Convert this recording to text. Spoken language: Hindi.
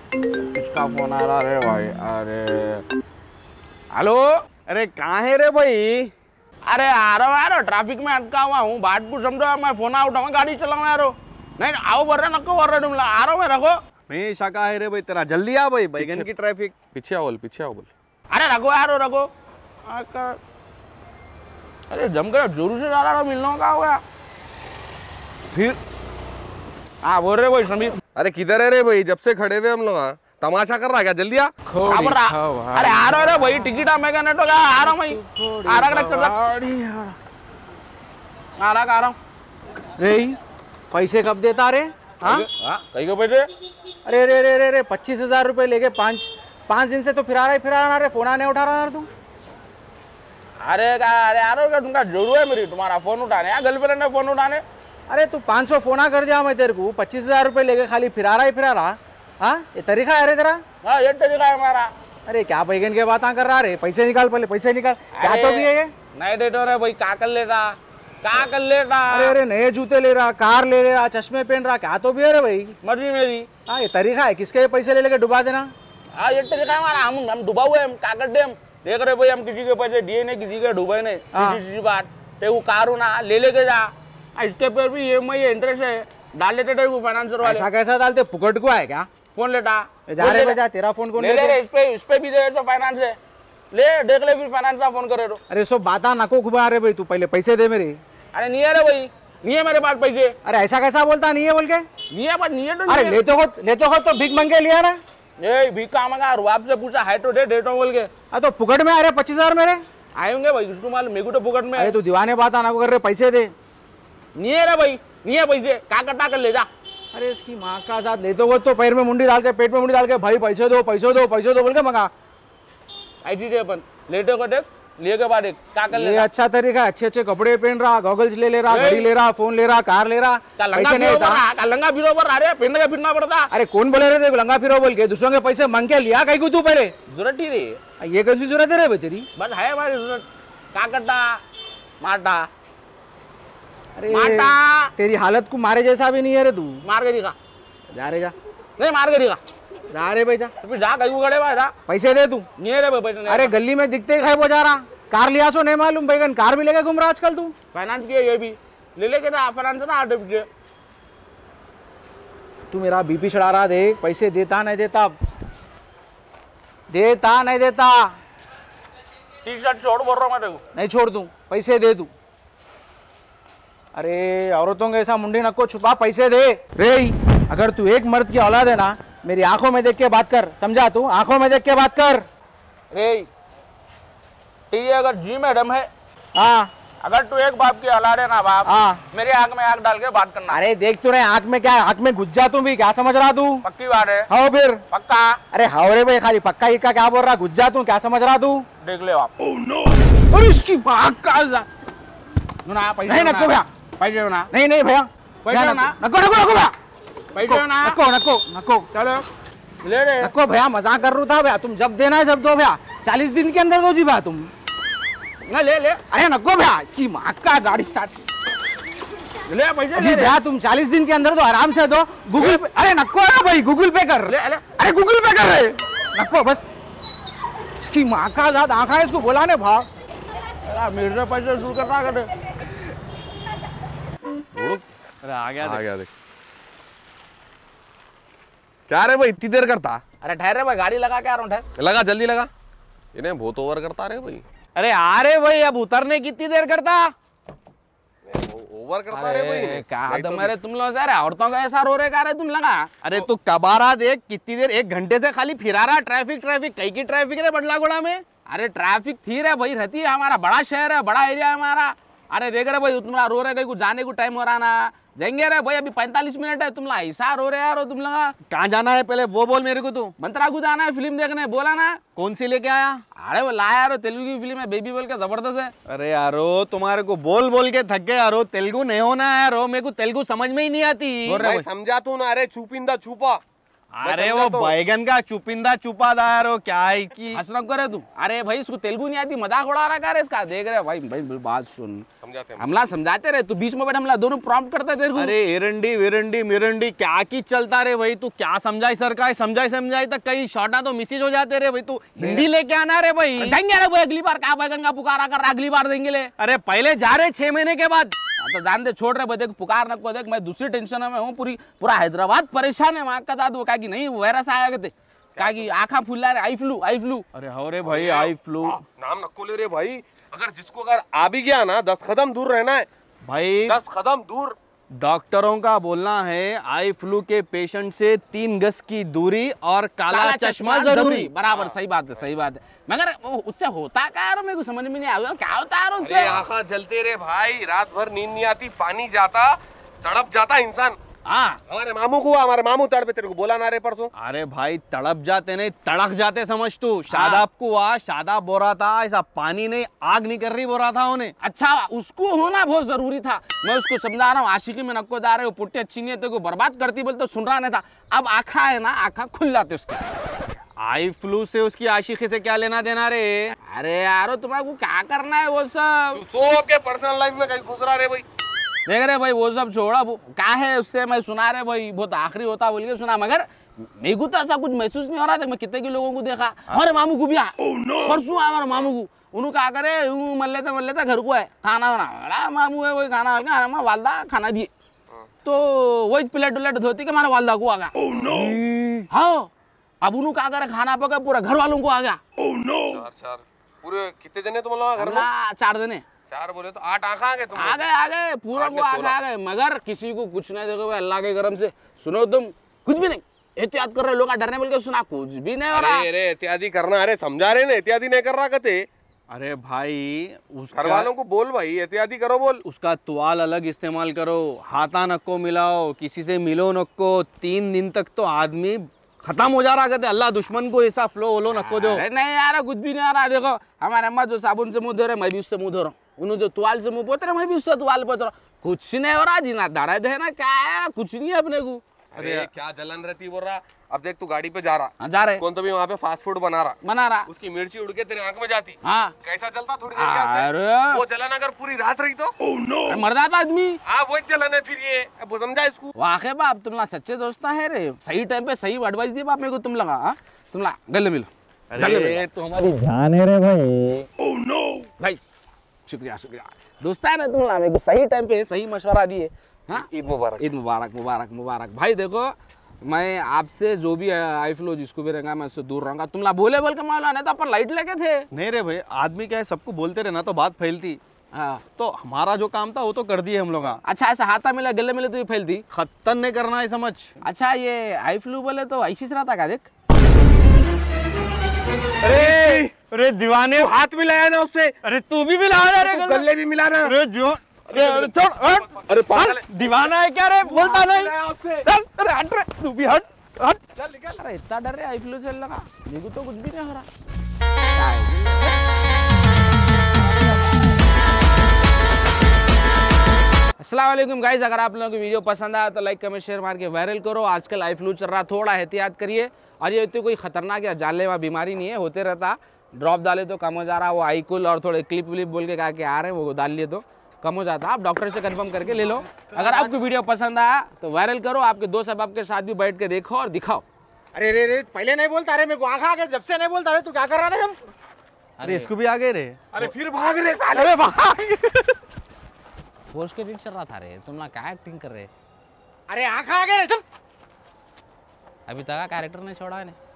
किसका फोन आ रहा रे भाई? अरे हेलो। अरे कहाँ है रे भाई? अरे आ रहा हूँ यार, ट्रैफिक में अटका हुआ हूँ। बात को समझो, मैं फोन उठाऊंगा, गाड़ी चलाऊंगा यार। नहीं आओ बोल रहे, नको बोल रहे तुम, आ रहा हूँ मैं, रखो। नहीं शाका है रे भाई तेरा, जल्दी आ भाई, बैगन की ट्रैफिक। पीछे आओ बोल, पीछे आओ बोल। अरे रखो यार, रखो। अरे जम कर जोरू से जा रहा, मिलना का हो गया फिर। हाँ बोल रहे भाई समीर। अरे किधर है रे भाई? जब से खड़े हुए हम लोग, तमाशा कर रहा है क्या? जल्दी आ। अरे आ रहा है भाई, टिकट मैं नेटो क्या आ रहा हूँ भाई, आ रहा हूँ। रे पैसे कब देता रे? हाँ कहीं को पैसे? अरे रे रे रे रे 25,000 रुपये लेके पाँच दिन से तो फिरा रहा रे, फोन नहीं उठा रहा तू। अरे यार तुमका जरूर है मेरी, तुम्हारा फोन उठाने, गर्लफ्रेंड ने फोन उठाने। अरे तू 500 फोना कर दिया मैं तेरे को, 25,000 रुपये लेके खाली फिरा रहा। हाँ ये तरीका है रे तेरा? हाँ ये तरीका है हमारा। अरे क्या बैगन के बात कर रहा रे? पैसे निकाल, पहले पैसे निकाल। क्या तो भी है ये? नहीं डेटो रे भाई, क्या कर लेता, क्या कर लेता। अरे नए जूते ले रहा, कार ले रहा, चश्मे पहन रहा, क्या तो भी है रे भाई? मर्जी मेरी। हाँ ये तरीका है किसके पैसे ले लेके डुबा देना? हाँ ये तरीका है हमारा, हम डुबा हुए, हम क्या करते, हम देख रहे भाई, हम किसी के पैसे दिए नहीं, किसी के डूबे नहीं। सीधी बात, तेरे कार ना ले लेके जा, इसके पर भी EMI इंटरेस्ट है, डाल लेते थे वो फाइनेंसर वाले। ऐसा कैसा डालते, फुकट को है क्या? फोन लेटा जा रे बजा, तेरा फोन कौन ले ले? इस पे भी दे फाइनेंस है, ले देख ले, फिर फाइनेंस का फोन करे। अरे सो बाता नको खुबा रे भाई, तू पहले पैसे दे मेरे। अरे नहीं है रे भाई, नहीं है मेरे पास पैसे। अरे ऐसा कैसा बोलता, नहीं है बोल के? नहीं है पर नहीं है तो। अरे लेते हो तो भीख मंगे लिया ना? ये भीख का मंगा, रुआब से पूछा है तो दे तो बोल के। तो फुकट में आ रहे 25,000 मेरे आएंगे भाई, उसको मालूम, मेरे को तो फुकट में। अरे तू दीवाने बात ना कर रहे, पैसे दे। नहीं है रे भाई, नहीं है पैसे, क्या करता कर ले जा। अरे इसकी माँ का साथ लेते हो तो पैर में मुंडी डाल के, पेट में मुंडी डाल के, भाई पैसे दो पैसे दो पैसे दो बोल के मंगा। ऐसी थे अपन, लेटे को देख, लिए के बाद क्या कर ले। ये अच्छा तरीका, अच्छे कपड़े पहन रहा, गॉगल्स ले रहा, घड़ी ले रहा, फोन ले रहा, कार ले रहा, लंगा फिरो पर अरे पहन के फिरना पड़ता। अरे कौन बोले रहे लंगा फिरो बोल के? दूसरों के पैसे मांग के लिया कहीं को तू पहले? जरूरत ही रही, ये कैसी जरूरत है रे तेरी? बस है हमारी जरूरत। क्या करता मारता? अरे मारता, तेरी हालत को मारे जैसा भी नहीं है रे तू। मार के दिखा, जा रे जा। नहीं मार के दिखा, जा रे भाई जा, फिर जा कहीं को खड़े भाई, पैसे दे तू। नहीं है रे भाई पैसे। अरे गली में दिखते ही खाए वो जा रहा, कार लिया सो नहीं मालूम बैगन, कार भी लेके घूम रहा आजकल तू। फाइनेंस किया ये भी ले लेके ना, फाइनेंस ना आटे पीछे। तू मेरा बीपी चढ़ा रहा, देख पैसे देता नहीं देता, देता नहीं देता। टी-शर्ट छोड़ बोल रहा हूँ मैं तेको। नहीं छोड़ दूं, पैसे दे तू। अरे औरतों के ऐसा मुंडी नको छुपा, पैसे दे रे। अगर तू एक मर्द की औलाद है ना, मेरी आंखों में देख के बात कर, समझा? तू आंखों में देख के बात कर रे। ठीक है, अगर जी मैडम है, हाँ, अगर तू एक बाप की औलाद है ना बाप, हाँ, मेरी आंख में आंख डाल के बात करना। अरे देख तू रे, आंख में क्या, आंख में घुस जा तू भी, क्या समझ रहा तू? पक्की बात है? हाँ फिर पक्का? अरे हाँ रे भाई, खाली पक्का ही का क्या बोल रहा, घुस जा तू, क्या समझ रहा तू? देख ले आप। अरे इसकी बात का नहीं नको भैया, पैसे ना, नहीं भैया, पैसे ना, नको भैया, पैसे ना, नको चलो ले ले। नको भैया, मजाक कर रहा था भैया, तुम जब देना है जब दो भैया, 40 दिन के अंदर दो जी भैया तुम। ना ले ले। अरे नको भैया, इसकी माँ का गाड़ी स्टार्ट ले पैसे जी भैया, तुम 40 दिन के अंदर दो, आराम से दो। गूगल पे, अरे नको रे भाई, गूगल पे कर। अरे गूगल पे कर रहे, नको बस। इसकी माँ का साथ आंखा है, इसको बोला ने भाव मेरे से पैसे शुरू कर रहा कर। अरे आ गया देख। क्या रे भाई इतनी देर करता? अरे ठहरे भाई, गाड़ी लगा के आ रहा हूँ, ठहर। लगा, जल्दी लगा। इन्हें बहुत ओवर करता रे भाई। अरे आ रे भाई, अब उतरने कितनी देर करता? ओवर करता रे भाई। क्या तुम्हारे तुम लोग यार औरतों का ऐसा रो रहे, क्या रे तुम लगा? अरे तू कबारा देख, कितनी देर, 1 घंटे से खाली फिरा रहा। ट्रैफिक कहीं की ट्रैफिक रे बडलागोड़ा में? अरे ट्रैफिक थी रे भाई, रहती है, हमारा बड़ा शहर है, बड़ा एरिया है हमारा। अरे देख रहे भाई, तुम्हारा रो रहे, कहीं को जाने को टाइम हो रहा ना, जाएंगे रे भाई, अभी 45 मिनट है, तुम लोग ऐसा रो रहे यार, तुम लोग कहाँ जाना है पहले वो बोल मेरे को। तू मंत्रा को जाना है फिल्म देखने, बोला ना। कौन सी लेके आया? अरे वो लाया यारो, तेलुगु की फिल्म है, बेबी बोल के, जबरदस्त है। अरे यारो, तुम्हारे को बोल के थक गए यारो, तेलुगु नहीं होना है यारो, मेरे को तेलुगु समझ में ही नहीं आती। समझा तू ना? अरे चुपिंदा छुपा, अरे वो बैगन का चुपिंदा चुपादार हो क्या है की हंस न करे तू। अरे भाई इसको तेलुगु नहीं आती, मजाक उड़ा रहा कर इसका। देख रहे भाई भाई बात सुन, समझाते हैं। हमला समझाते रहे, तू बीच में बैठ हमला दोनों प्रॉम्प्ट करते तेरे को। अरे एरंडी विरंडी मिरंडी क्या की चलता रे भाई, तू क्या समझाई सरकार, समझाई तक कई शॉर्टा तो मिसेज हो जाते रे भाई, तू हिंदी लेके आना रे भाई। देंगे रे भाई, अगली बार क्या बैगन का पुकारा कर, अगली बार देंगे ले। अरे पहले जा रहे 6 महीने के बाद। तो जान दे, छोड़ रहे भाई, देख पुकार न को देख, मैं दूसरी टेंशन में हूँ, पूरा हैदराबाद परेशान है वहाँ का दादू का कि नहीं वायरस आया करते का कि आँखा फुला रहे, आई फ्लू। अरे हो रे भाई आई फ्लू नाम नको ले रे भाई, अगर जिसको अगर आ भी गया ना 10 कदम दूर रहना है भाई। 10 कदम दूर। डॉक्टरों का बोलना है आई फ्लू के पेशेंट से 3 गज की दूरी और काला चश्मा जरूरी। बराबर, सही बात है, सही बात है। मगर उससे होता क्या यार, मेरे को समझ में नहीं आया क्या होता है यार अरे उनसे। आँखा जलते रे भाई, रात भर नींद नहीं आती, पानी जाता, तड़प जाता इंसान। हाँ हमारे मामू तड़पे, तेरे को बोला ना रे परसों। अरे भाई तड़प जाते नहीं तड़क जाते समझ तू। शादाब को हुआ, शादाब बोरा था, ऐसा पानी नहीं आग नहीं कर रही बोरा था उन्हें। अच्छा, उसको होना बहुत जरूरी था। मैं उसको समझा रहा हूँ, आशिकी में नक्को जा रहे हो, पुट्टी अच्छी नहीं है तो बर्बाद करती बोलते, सुन रहा नहीं था। अब आँखा है ना, आँखा खुल जाते उसके। आई फ्लू से उसकी आशिकी से क्या लेना देना रे। अरे यारो तुम्हारे क्या करना है वो सब, तू सब के पर्सनल लाइफ में कहीं घुस रहा रे भाई। देख रहे भाई वो सब छोड़ा, वो क्या है उससे मैं सुना रहे भाई, बहुत आखिरी होता बोल के सुना। मगर मेरे को तो ऐसा कुछ महसूस नहीं हो रहा था। मैं कितने के लोगों को देखा, हमारे मामू को भी परसों हमारे मामू को, उन्होंने क्या करे मल लेता घर को है खाना वाना, मामू है वही खाना वालदा खाना दिए, तो वही प्लेट उलेट धोती के हमारे वालदा को आ गया। हाँ, अब उन्होंने क्या करे, खाना पका पूरा घर वालों को आ गया। चार पूरे कितने जने तुम लोग घर में? 4 जने। 4 बोले तो 8 आँखा आ गए तुम लोग। आ गए पूरा को आ गए, मगर किसी को कुछ नहीं। देखो भाई अल्लाह के करम से, सुनो तुम कुछ भी नहीं, एहतियात कर रहे लोग, डरने बोल के सुना, कुछ भी नहीं हो रहा। अरे इत्यादि करना, अरे समझा रहे ना, इत्यादि नहीं कर रहा कहते। अरे भाई घर वालों को बोल भाई, एहतियाती करो बोल। उसका तुआल अलग इस्तेमाल करो, हाथा नक्को मिलाओ, किसी से मिलो नक्को। 3 दिन तक तो आदमी खत्म हो जा रहा कहते, अल्लाह दुश्मन को ऐसा फ्लो ओलो नक्को दो। अरे नहीं यार, कुछ भी नहीं आ रहा। देखो हमारे अम्मा जो साबुन से मुंह धो रहे, मैं भी उससे मुंह धो रहा हूँ। उन्होंने जो तुआल से मुंह पोत रहे, मैं भी उससे तुआल पोत रहा हूँ। कुछ नहीं हो रहा जी, ना दर्द है ना क्या है, कुछ नहीं है अपने को। अरे क्या जलन रहती बोल रहा। अब देख तू गाड़ी पे जा रहा, जा रहे कौन तो भी वहाँ पे फास्ट फूड बना रहा, उसकी मिर्ची उड़ के तेरे आंख में जाती। हाँ कैसा चलता थोड़ी देर के वास्ते? अरे वो जलन अगर पूरी रात रही तो मर जाता आदमी। हाँ वही जलन है फिर ये, अब समझा इसको। वाकई बाप तुम सच्चे दोस्त है रे, सही टाइम पे सही एडवाइस दिए बाप मेरे को। तुम लगा तुम गले मिलो। अरे तो हमारी जान है रे भाई। भाई शुक्रिया दोस्त है ना, तुम मेरे को सही टाइम पे सही मशवरा दिए। हाँ ईद मुबारक। ईद मुबारक मुबारक मुबारक। भाई देखो मैं आपसे जो भी आई फ्लो जिसको भी रहेगा मैं उससे दूर रहूंगा। तुम बोले बोल के माला नहीं तो अपन लाइट लेके थे। नहीं रे भाई, आदमी क्या है, सबको बोलते रहे ना तो बात फैलती। हाँ तो हमारा जो काम था वो तो कर दिए हम लोग। अच्छा, ऐसा हाथा मिला गले मिले तो ये फैलती, खत्तन नहीं करना है समझ। अच्छा ये आई फ्लू बोले तो ऐसी से रहता क्या? देख अरे दीवाने, हाथ मिलाया ना उससे, अरे तू भी मिला रे, गले भी मिलाना। अरे जो अरे छोड़, अरे पागल है। दीवाना है क्या रे, बोलता नहीं। चल अरे हट रे, तू भी हट हट। चल निकल। अरे इतना डर रहे आई फ्लू से लगा, मेरे को तो कुछ भी नहीं हो रहा। अस्सलाम वालेकुम गाइस, अगर आप लोगों को वीडियो पसंद आया तो लाइक कमेंट शेयर मार के वायरल करो। आजकल आई फ्लू चल रहा, थोड़ा एहतियात करिए। और ये तो कोई खतरनाक या जानलेवा बीमारी नहीं है, होते रहता। ड्रॉप डाले तो कम हो जा रहा, वो आईकुल और थोड़े क्लिप विलिप बोल के कहा कि आ रहे हैं वो डाल लिए तो कम हो जाता। आप डॉक्टर से कंफर्म करके ले लो। अगर आपको वीडियो पसंद आया तो वायरल करो, आपके दोस्त अहबाब के साथ भी बैठ के देखो और दिखाओ। अरे रे रे, पहले नहीं बोलता रे, मेरे को आंखा आ गया, जब से नहीं बोलता रे, तू क्या कर रहा था? अरे इसको भी आ गए रे। अरे फिर भाग रहे साले। अरे भाग। पोस्ट क्रेडिट चल रहा था रे, तुम क्या एक्टिंग कर रहे? अरे आंखा आ गया रे, चल। अभी तक कैरेक्टर नहीं छोड़ा है।